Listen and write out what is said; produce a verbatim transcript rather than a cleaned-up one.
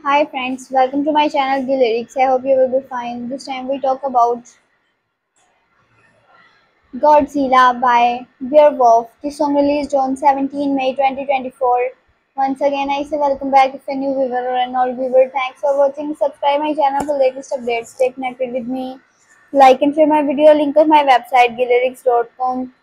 Hi friends, welcome to my channel The Lyrics. I hope you will be fine. This time we talk about Godzilla by Bearwolf. The song released on seventeenth May twenty twenty-four. Once again I say welcome back if a new viewer or an old viewer. Thanks for watching. Subscribe my channel for latest updates. Stay connected with me. Like and share my video. Link of my website the lyrics dot com.